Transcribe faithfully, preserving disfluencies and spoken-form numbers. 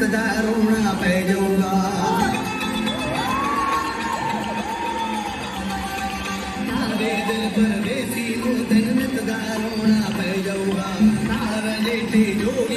दा रोना पै जाऊगा। तारे दिल पर बेसी को दिन नित दा रोना पै जाऊगा। तार लेटे जो